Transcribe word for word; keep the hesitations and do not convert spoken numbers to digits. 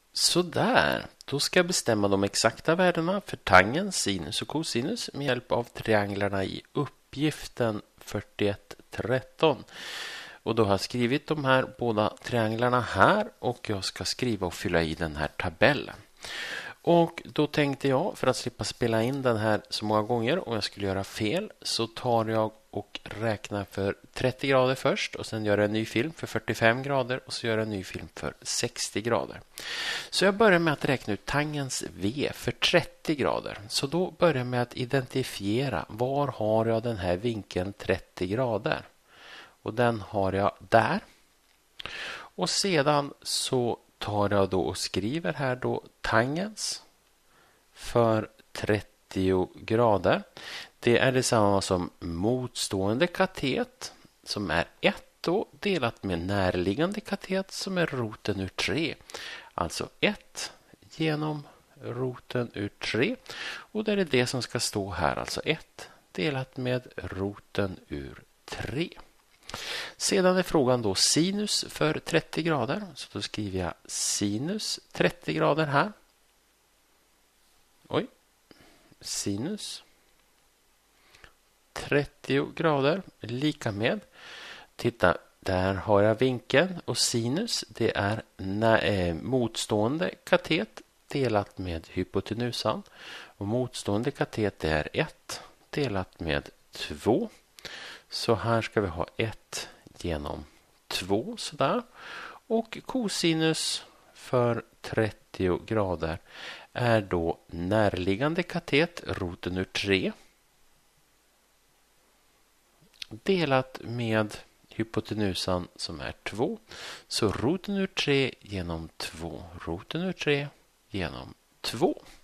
Så där, då ska jag bestämma de exakta värdena för tangens, sinus och kosinus med hjälp av trianglarna i uppgiften fyrtioett tretton. Och då har jag skrivit de här båda trianglarna här och jag ska skriva och fylla i den här tabellen. Och då tänkte jag, för att slippa spela in den här så många gånger och jag skulle göra fel, så tar jag och räknar för trettio grader först och sen gör jag en ny film för fyrtiofem grader och så gör jag en ny film för sextio grader. Så jag börjar med att räkna ut tangens V för trettio grader. Så då börjar jag med att identifiera var har jag den här vinkeln trettio grader. Och den har jag där. Och sedan så tar jag då och skriver här då tangens för trettio grader. Det är detsamma som motstående katet som är ett då delat med närliggande katet som är roten ur tre. Alltså ett genom roten ur tre. Och det är det som ska stå här. Alltså ett delat med roten ur tre. Sedan är frågan då sinus för trettio grader. Så då skriver jag sinus trettio grader här. Oj. Sinus trettio grader lika med. Titta, där har jag vinkeln och sinus. Det är nä- motstående katet delat med hypotenusan. Och motstående katet är ett delat med två. Så här ska vi ha ett genom två sådär. Och kosinus för trettio grader är då närliggande katet, roten ur tre. Delat med hypotenusan som är två. Så roten ur tre genom två. Roten ur tre genom två.